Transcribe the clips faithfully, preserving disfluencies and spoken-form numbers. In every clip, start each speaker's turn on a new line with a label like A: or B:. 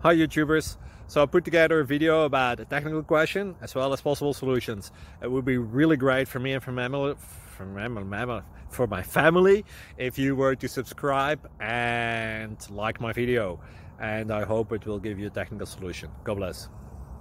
A: Hi YouTubers, so I put together a video about a technical question as well as possible solutions. It would be really great for me and for my, for my, for my family if you were to subscribe and like my video, and I hope it will give you a technical solution. God bless.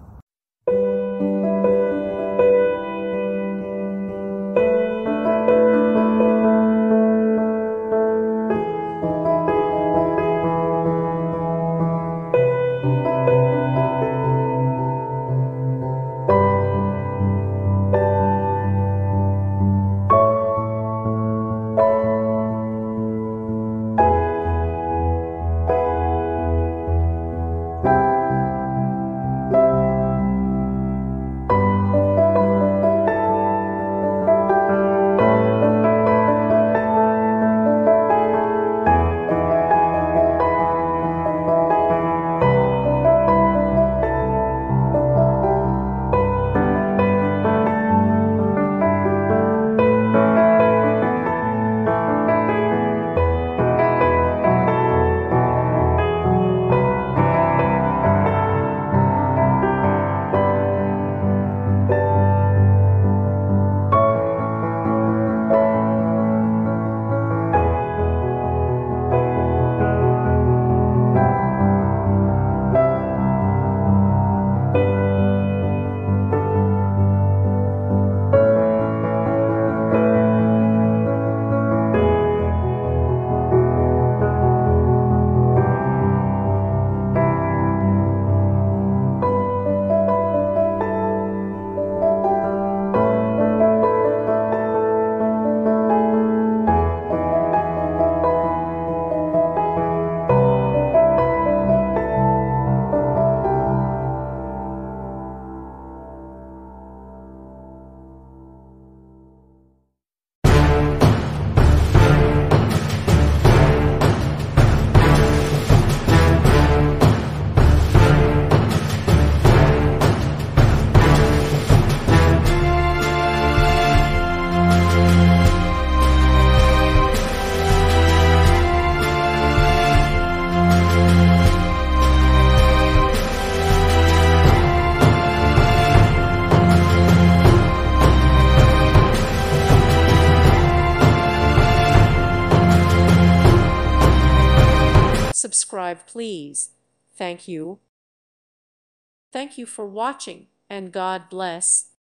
B: Subscribe, please. Thank you. Thank you for watching, and God bless.